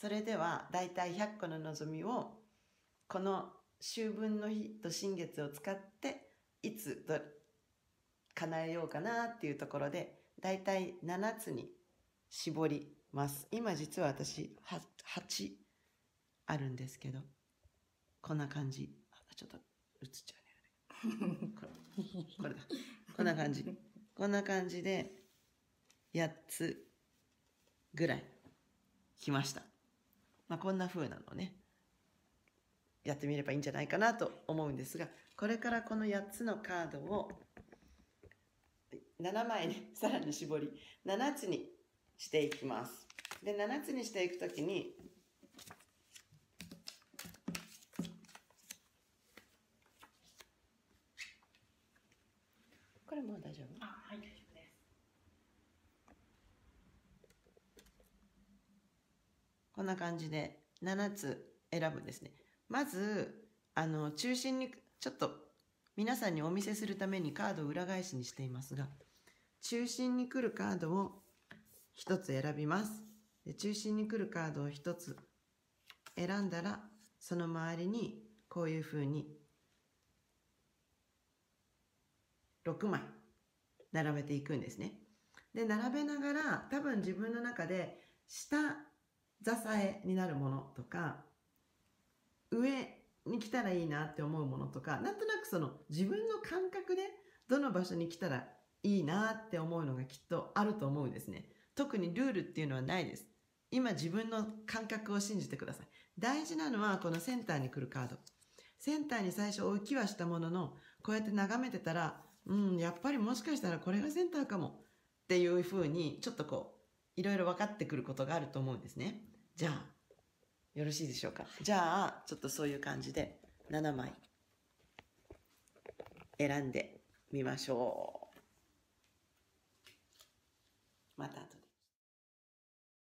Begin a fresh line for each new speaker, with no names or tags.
それではだいたい100個の望みをこの秋分の日と新月を使っていつ叶えようかなっていうところでだいたい7つに絞ります。今実は私8あるんですけど、こんな感じ。ちょっと映っちゃうね。これだ。こんな感じ。こんな感じで8つぐらい来ました。こんな風なのね、やってみればいいんじゃないかなと思うんですが、これからこの8つのカードを7枚にさらに絞り7つにしていきます。で、7つにしていくときにこれもう大丈夫？
はい、大丈夫です。
こんな感じで7つ選ぶんですね。まず中心にちょっと皆さんにお見せするためにカードを裏返しにしていますが、中心に来るカードを1つ選びます。で、中心に来るカードを1つ選んだら、その周りにこういうふうに6枚並べていくんですね。で、並べながら多分自分の中で下支えになるものとか、上に来たらいいなって思うものとか、なんとなくその自分の感覚でどの場所に来たらいいなって思うのがきっとあると思うんですね。特にルールっていうのはないです。今自分の感覚を信じてください。大事なのはこのセンターに来るカード。センターに最初置きはしたものの、こうやって眺めてたら、やっぱりもしかしたらこれがセンターかもっていうふうにちょっといろいろ分かってくることがあると思うんですね。じゃあよろしいでしょうか。じゃあちょっとそういう感じで7枚選んでみましょう。また後で。